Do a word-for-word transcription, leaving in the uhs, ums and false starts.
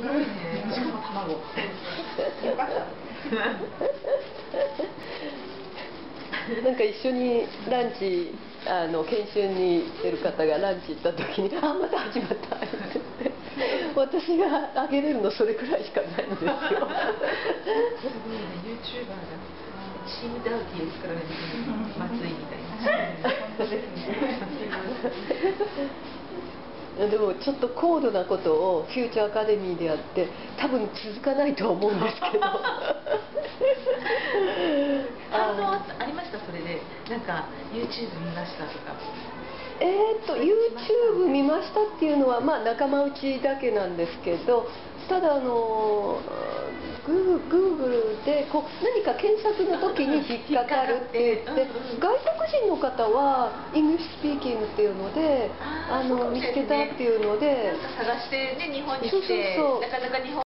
ごいね。しかも卵。よかった。 なんか一緒にランチあの研修に行ってる方がランチ行った時に「あまた始まった」って言って私があげれるのそれくらいしかないんですよ。すごいね、 ユーチューバーがチームダーティーを作られてる松井みたいな。本当ですね。 でもちょっと高度なことをフューチャーアカデミーでやって多分続かないとは思うんですけど。 反応ありましたそれでなんか ユーチューブ 見ましたとか。 えーっと ユーチューブ 見ましたっていうのはまあ仲間内だけなんですけど、ただあのグーグルでこう何か検索の時に引っかかるって言って外国人の方はイングリッシュスピーキングっていうのであの見つけたっていうので探してね日本に来てなかなか日本